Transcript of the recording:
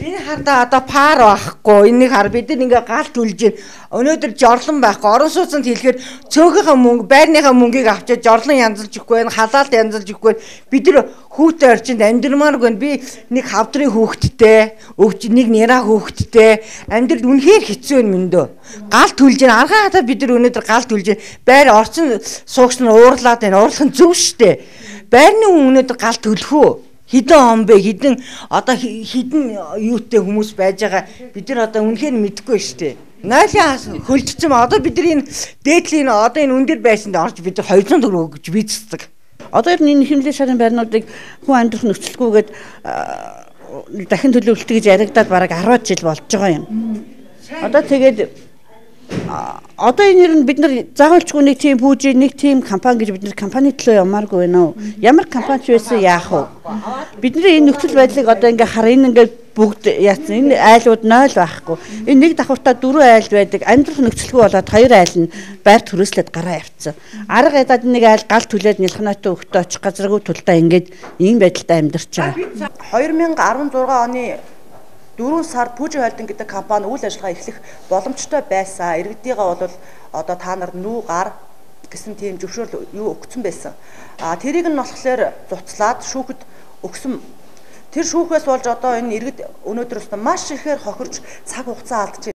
Энэ хардаа одоо пар байхгүй. Энийг хар бид нар ингээ галт үлж байна. Өнөөдөр жорлон байхгүй. Орон сууцнд хэлэхээр цөөхийнхаа мөнгө, байрныхаа мөнгийг авчиад жорлон янзалж өгөхгүй байна, халаалт янзалж өгөхгүй байна. Бид нар хүүтэй орчинд амьдрмаар гэн би нэг хавдрын хүүхэдтэй, нэг няраа хүүхэдтэй амьдрал үнэхээр хэцүү юм өндөө. Галт үлж байна. Аргаа хатаа бид нар өнөөдөр галт үлж байна. Байр орчин суугч нар уурлаад байна. Уурлах нь зөв штэ. Байрны хүн өнөөдөр галт төлөх үү? Хідэн он бэ? Хідэн юутэй хүмүүс байж байгаа бид нар одоо үнэхээр мэдэхгүй шүү дээ. Нойлын хөлдсөн одоо бид нар энэ дээдлийн одоо энэ өндөр байсанд орж бид нар 200 төгрөг өгч бийцдэг. Одоо энэ хэмнэлт шарын байрнуудыг хүн амьдрах нөхцөлгүйгээд дахин төлөвлөлт гэж яригадаад бараг 10 жил болж байгаа юм. Одоо тэгээд одоо энэ бид нар загвалчгүй нэг тийм пүүжи нэг тийм компани гэж бид нар компани төлөө ямааргүй байна уу? Ямар компани ч байсан яах вэ? Бидний энэ нөхцөл байдлыг одоо ингээ хар энэ ингээ бүгд яатсан энэ айлууд 0 байхгүй. Энэ нэг давхуртаа 4 айл байдаг. Амьдрах нөхцөлгүй болоод 2 айл нь байр төрөөслөд гараа явцсан. Арга ядаад нэг айл гал түлээд нэлхнаатай өгтөө очих газаргүй тултаа ингээд ийм байдалтай амьдарч байгаа. 2016 оны 4 сар Пүүжи холдинг гэдэг компани үйл ажиллагаа эхлэх боломжтой байсан. Иргэдийгээ бол одоо та нар нүү гар гэсэн тийм зөвшөөрөл юу өгсөн байсан. Тэрийг нь болохоор зуцлаад шүүхэд өгсөн. Тэр шүүхээс болж одоо энэ иргэд өнөөдөр маш ихээр хохирч цаг хугацаа алдаж